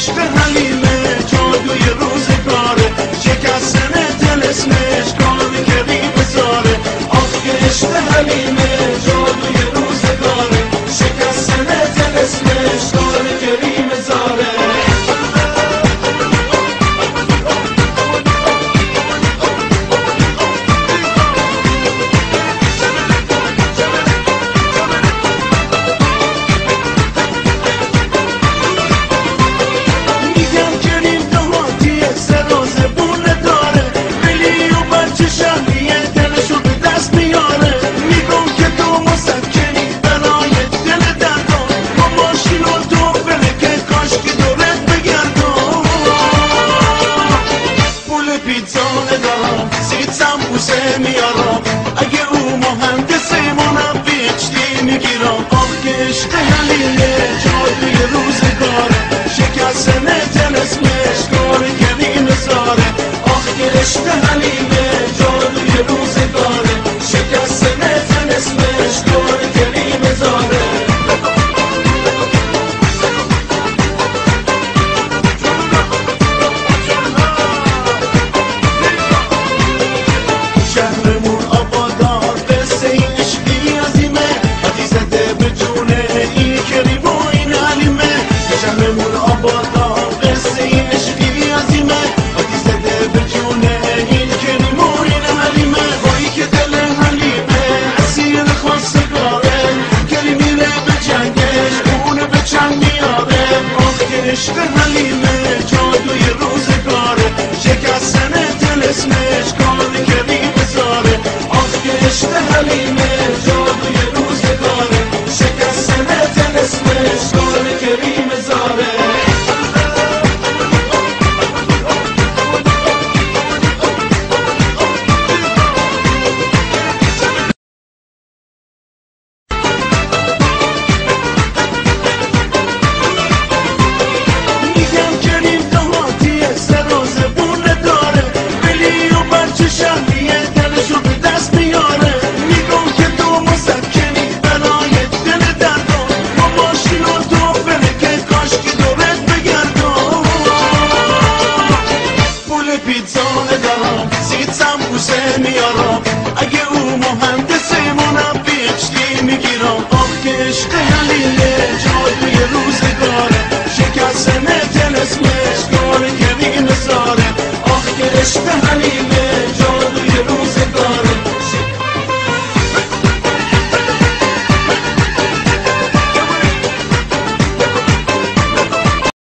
عشق حلیمه جادوی روزگاره، شکستن دل اسمش کار کریم زاره. آخ که عشق حلیمه جادوی روزگاره، شکستن دل اسمش کار کریم زاره. میارم اگه او مهندس منبی اچ میگیرم. آخ که عشق حلیمه جادوی روزگاره، شکستن دل اسمش کار کریم زاره. آخ که عشق حلیمه جادوی روزگاره، شکستن دل اسمش کار کریم زاره. شهرمون آبادار قصه این عشقی عظیمه، حدی زده به جون این کریم و این حلیمه. شهرمون آبادار قصه این عشقی عظیمه، حدی زده به جون این کریم و این حلیمه. وای که دل حلیمه اسیر خواستگاره، کریم میره به جنگش اونه به چنگ میاره. آخ که عشق حلیمه جادوی روزگاره، شکستن دل اسمش کار کریم زاره. آخ که عشق حلیمه جادوی روزگاره، شکستن دل اسمش کار کریم زاره. میگم کریم دهاتی سراز بونه داره، بلی و بچه شهریه دلشو به دست میاره. میگم که تو مسکنی برای دل دردان، با ماشین و تو فرکه کاش که دورت بگردم. پول پیتزا ندارم، سیت سمبوسه میارم